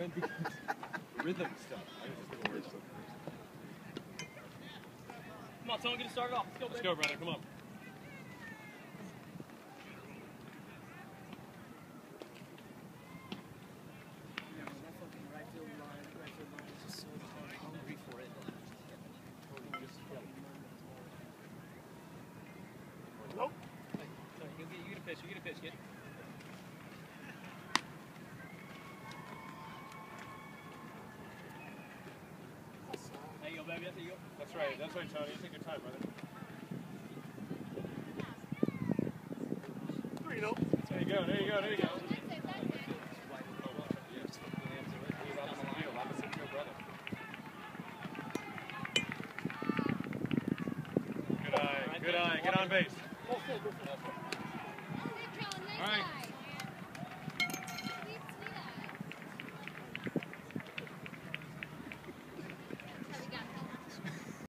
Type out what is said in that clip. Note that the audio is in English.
meant because rhythm stuff. I was just gonna worry about. Come on, someone get it started off. Let's go, brother. Come on. Nope. You get a pitch. You get a pitch, kid. There you go, baby. There you go. That's right. That's right, Tony. Take your time, brother. 3-0. There you go. There you go. There you go. Good eye. Good eye. Get on base.